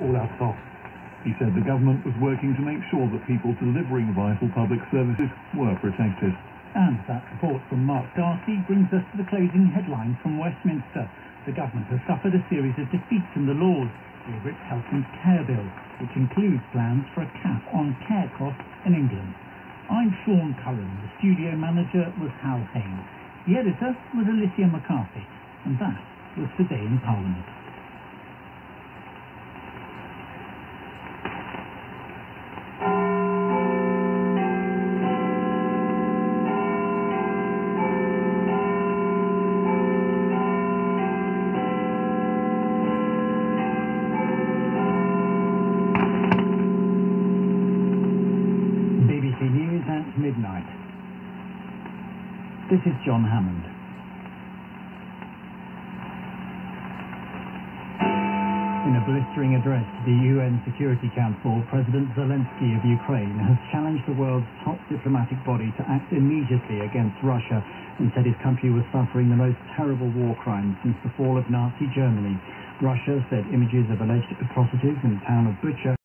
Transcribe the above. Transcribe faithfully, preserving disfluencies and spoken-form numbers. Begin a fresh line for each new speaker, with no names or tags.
all our costs.
He said the government was working to make sure that people delivering vital public services were protected.
And that report from Mark Darcy brings us to the closing headlines from Westminster. The government has suffered a series of defeats in the Lords over its health and care bill, which includes plans for a cap on care costs in England. I'm Sean Curran. The studio manager was Hal Haynes. The editor was Alicia McCarthy. And that was Today in Parliament. B B C News at midnight. This is John Hammond. In a blistering address to the U N Security Council, President Zelensky of Ukraine has challenged the world's top diplomatic body to act immediately against Russia and said his country was suffering the most terrible war crimes since the fall of Nazi Germany. Russia said images of alleged atrocities in the town of Bucha